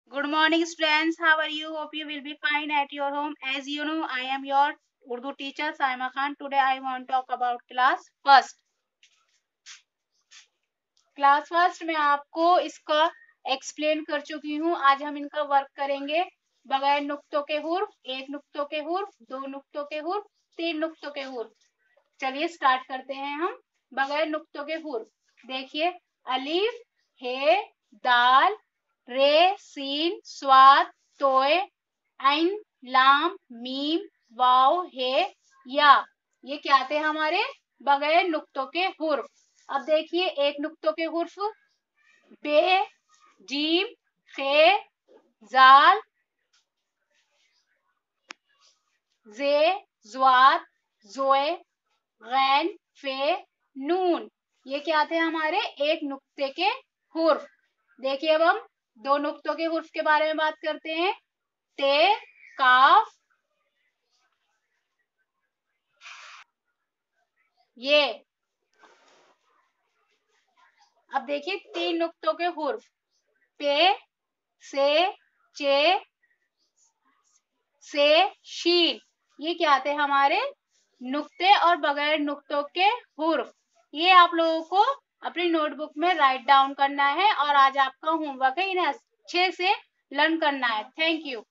Good morning, students. How are you? Hope you will be fine at your home. As you know, I am your Urdu teacher, Saima Khan. Today, I want to talk about class first. Class first में आपको इसका explain कर चुकी हूँ. आज हम इनका work करेंगे बगैर नुक्तों के हुर्फ, एक नुक्तों के हुर्फ, दो नुक्तों के हुर्फ, तीन नुक्तों के हुर्फ. चलिए स्टार्ट करते हैं हम बगैर नुक्तों के हुर्फ. देखिए, अलीफ, हे, दाल, रे, सीन, स्वाद, तोय, ऐन, लाम, मीम, वाव, हे, या. ये क्या थे हमारे बगैर नुक्तों के हुर्फ. अब देखिए एक नुक्तों के हुर्फ बे, जीम, खे, जाल, जे, ज्वाद, जोए, गैन, फे, नून. ये क्या थे हमारे एक नुक्ते के हुर्फ. देखिए अब हम दो नुक्तों के हुर्फ के बारे में बात करते हैं. ते, काफ, ये. अब देखिए तीन नुक्तों के हुर्फ पे, से, चे, से, शीन. ये क्या थे हमारे नुक्ते और बगैर नुक्तों के हुर्फ. ये आप लोगों को अपनी नोटबुक में राइट डाउन करना है और आज आपका होमवर्क है, इन्हें अच्छे से लर्न करना है. Thank you.